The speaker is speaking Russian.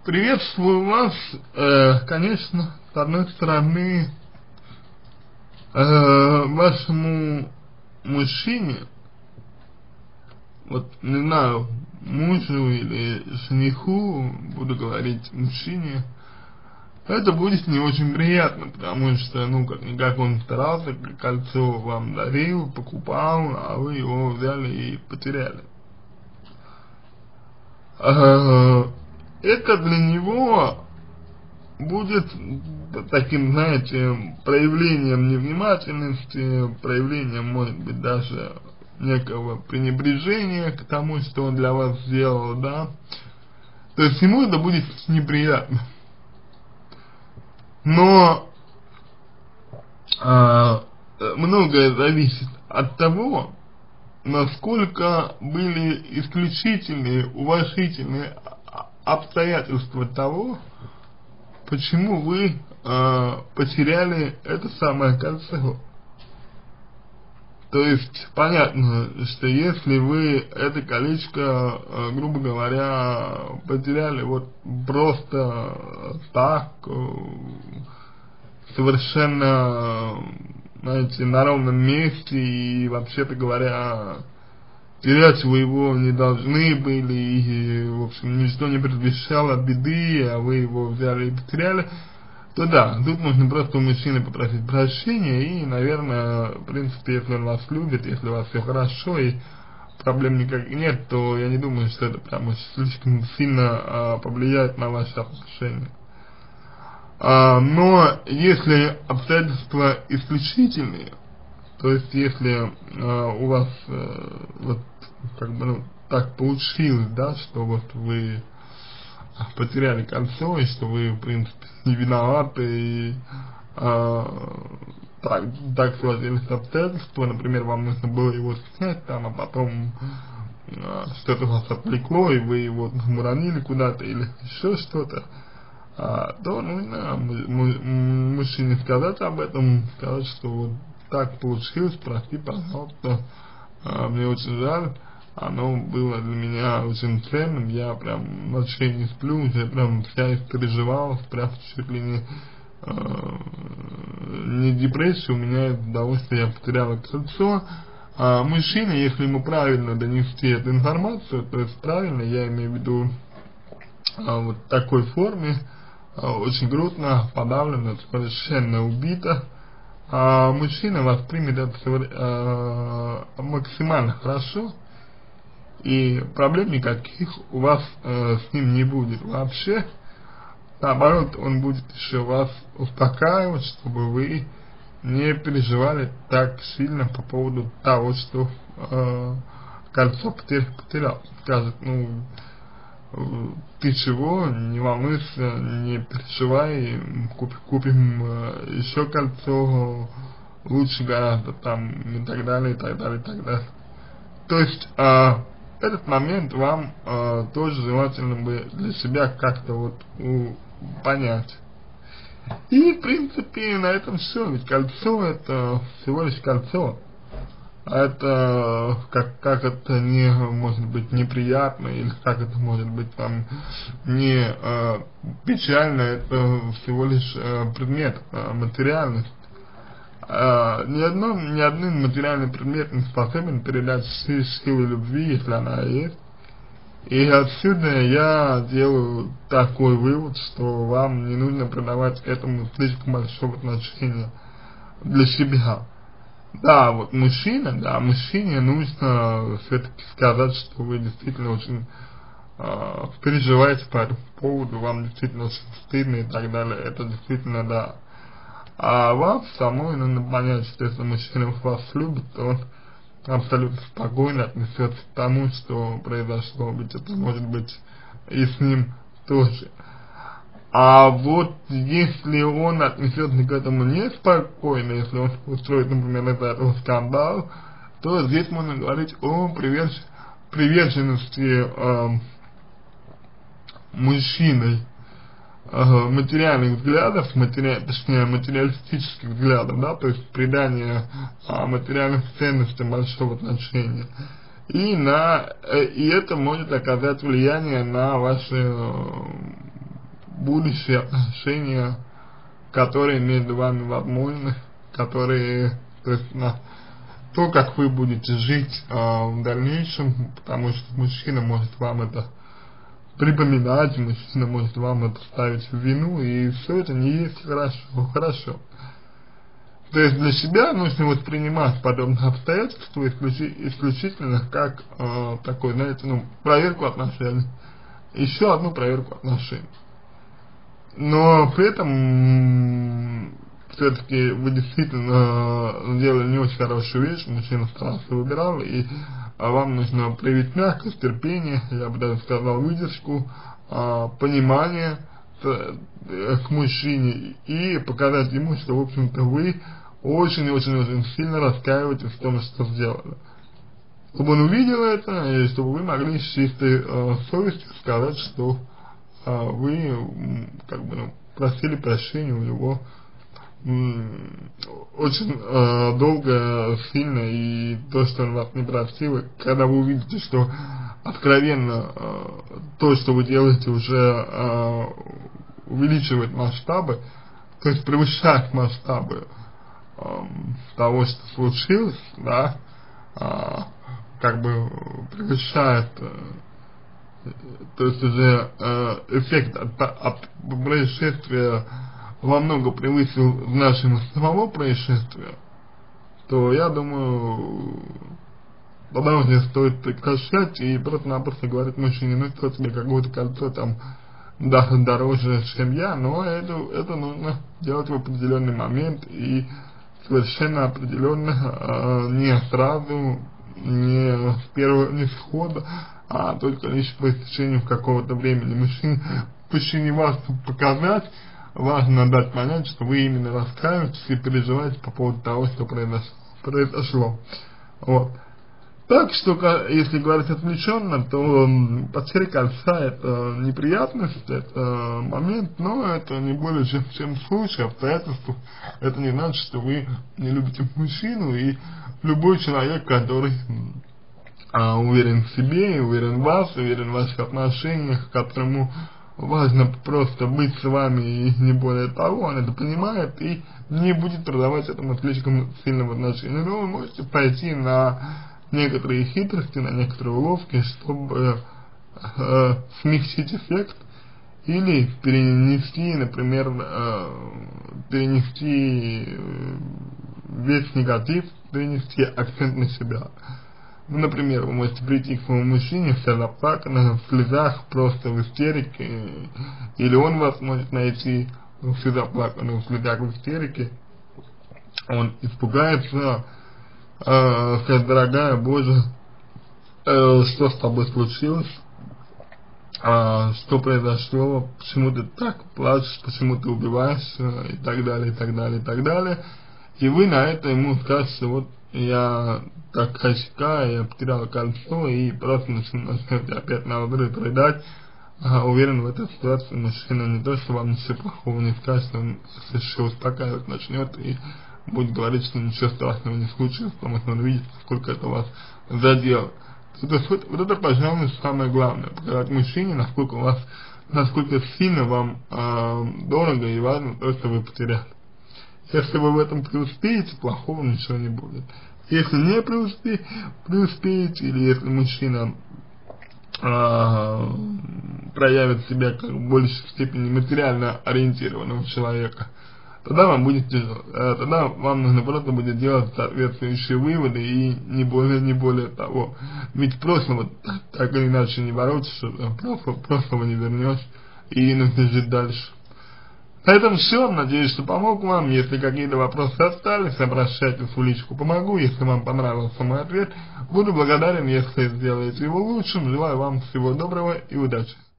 Приветствую вас, конечно, с одной стороны, вашему мужчине, вот не знаю, мужу или жениху, буду говорить мужчине, это будет не очень приятно, потому что, ну, как он старался, кольцо вам дарил, покупал, а вы его взяли и потеряли. Это для него будет таким, знаете, проявлением невнимательности, проявлением, может быть, даже некого пренебрежения к тому, что он для вас сделал, да. То есть ему это будет неприятно. Но многое зависит от того, насколько были исключительные, уважительные обстоятельства того, почему вы потеряли это самое кольцо. То есть понятно, что если вы это колечко, грубо говоря, потеряли вот просто так, совершенно, знаете, на ровном месте, и вообще-то говоря, терять вы его не должны были, и, в общем, ничто не предвещало беды, а вы его взяли и потеряли, то да, тут нужно просто у мужчины попросить прощения, и, наверное, в принципе, если он вас любит, если у вас все хорошо, и проблем никаких нет, то я не думаю, что это прям уж слишком сильно повлияет на ваши отношения. Но если обстоятельства исключительные, то есть если у вас вот как бы, ну, так получилось, да, что вот вы потеряли кольцо, и что вы, в принципе, не виноваты, и так сложились обстоятельства, например, вам нужно было его снять там, а потом что-то вас отвлекло, и вы его уронили куда-то, или еще что-то, то нужно мужчине сказать об этом, сказать, что вот так получилось, прости, пожалуйста, мне очень жаль, оно было для меня очень ценным, я прям ночей не сплю, я прям вся испереживалась, прям чуть ли не депрессия, у меня из-за того, что я потеряла кольцо. Мужчина, если ему правильно донести эту информацию, то есть правильно, я имею в виду вот в такой форме, очень грустно, подавленно, совершенно убито, мужчина воспримет это максимально хорошо, и проблем никаких у вас с ним не будет вообще. Наоборот, он будет еще вас успокаивать, чтобы вы не переживали так сильно по поводу того, что кольцо потерял. Скажет, ну, ты чего, не волнуйся, не переживай, купим еще кольцо, лучше гораздо там, и так далее, и так далее, и так далее. То есть, этот момент вам тоже желательно бы для себя как-то вот понять. И, в принципе, на этом все, ведь кольцо это всего лишь кольцо. Это, как это не может быть неприятно, или как это может быть там не печально, это всего лишь предмет, материальность. Ни один материальный предмет не способен передать силы любви, если она есть. И отсюда я делаю такой вывод, что вам не нужно придавать этому слишком большого значения для себя. Да, вот мужчине нужно все-таки сказать, что вы действительно очень переживаете по этому поводу, вам действительно очень стыдно и так далее, это действительно да. А вам самой нужно понять, что если мужчина вас любит, то он абсолютно спокойно отнесется к тому, что произошло, ведь это может быть и с ним тоже. А вот если он отнесется к этому неспокойно, если он устроит, например, из-за этого скандал, то здесь можно говорить о приверженности мужчиной материальных взглядов, точнее материалистических взглядов, да, то есть придание материальным ценностям большого значения. И это может оказать влияние на ваши будущие отношения, которые между вами возможны, которые, то есть, на то, как вы будете жить в дальнейшем, потому что мужчина может вам это припоминать, мужчина может вам это ставить в вину, и все это не есть хорошо. То есть для себя нужно воспринимать подобные обстоятельства исключительно как такой, знаете, ну, проверку отношений, еще одну проверку отношений. Но при этом все-таки вы действительно сделали не очень хорошую вещь, мужчина старался, выбирал, и вам нужно проявить мягкость, терпение, я бы даже сказал, выдержку, понимание к мужчине и показать ему, что, в общем-то, вы очень-очень-очень сильно раскаиваетесь в том, что сделали. Чтобы он увидел это, и чтобы вы могли с чистой совестью сказать, что вы, как бы, ну, просили прощения у него очень долго, сильно, и то, что он вас не простил, и когда вы увидите, что откровенно то, что вы делаете, уже увеличивает масштабы, то есть превышает масштабы того, что случилось, да, как бы превышает, то есть уже эффект от происшествия во много превысил значимого самого происшествия, то я думаю, тогда уже стоит прекращать и просто-напросто говорить мужчине, ну что тебе какое-то кольцо там дороже, чем я, но это нужно делать в определенный момент и совершенно определенно, не сразу, не сходу, а только лишь по истечению какого-то времени. Мужчине вас показать, важно дать понять, что вы именно раскаиваетесь и переживаете по поводу того, что произошло. Вот. Так что, если говорить отвлеченно, то потеря кольца — это неприятность, это момент, но это не более чем случай, обстоятельства. Это не значит, что вы не любите мужчину, и любой человек, который уверен в себе, уверен в вас, уверен в ваших отношениях, которому важно просто быть с вами и не более того, он это понимает и не будет продавать этому слишком сильного отношения. Но вы можете пойти на некоторые хитрости, на некоторые уловки, чтобы смягчить эффект или перенести, например, весь негатив, перенести акцент на себя. Ну, например, вы можете прийти к своему мужчине, вся заплаканная, в слезах, просто в истерике, или он вас может найти всю заплаканную, в слезах, в истерике, он испугается, сказать: дорогая, Боже, что с тобой случилось, что произошло, почему ты так плачешь, почему ты убиваешься, и так далее, и так далее, и так далее. И вы на это ему скажете: вот я такая, я потеряла кольцо, и просто начнете опять на взрыв рыдать. Уверен, в этой ситуации мужчина не то, что вам ничего плохого не скажет, он еще успокаивать начнет и будет говорить, что ничего страшного не случилось, потому что он видит, сколько это вас задело. Вот это, пожалуй, самое главное, показать мужчине, насколько сильно вам дорого и важно то, что вы потеряли. Если вы в этом преуспеете, плохого ничего не будет. Если не преуспеете, или если мужчина проявит себя как в большей степени материально ориентированного человека, тогда вам будет тяжело, тогда вам нужно просто будет делать соответствующие выводы и не более того. Ведь прошлого так или иначе не воротишь, прошлого не вернешь, и нужно жить дальше. На этом все. Надеюсь, что помог вам. Если какие-то вопросы остались, обращайтесь в личку, помогу. Если вам понравился мой ответ, буду благодарен, если сделаете его лучшим. Желаю вам всего доброго и удачи.